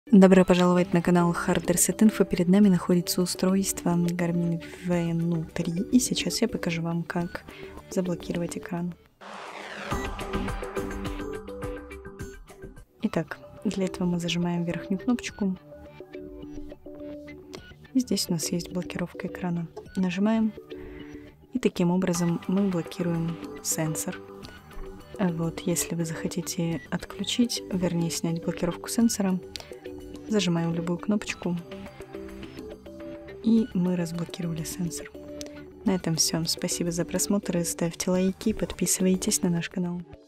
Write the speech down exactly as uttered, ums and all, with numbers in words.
Добро пожаловать на канал Hard Reset Info. Перед нами находится устройство Garmin Venu три, и сейчас я покажу вам, как заблокировать экран. Итак, для этого мы зажимаем верхнюю кнопочку. И здесь у нас есть блокировка экрана. Нажимаем, и таким образом мы блокируем сенсор. Вот, если вы захотите отключить, вернее снять блокировку сенсора, зажимаем любую кнопочку, и мы разблокировали сенсор. На этом все. Спасибо за просмотр, ставьте лайки, подписывайтесь на наш канал.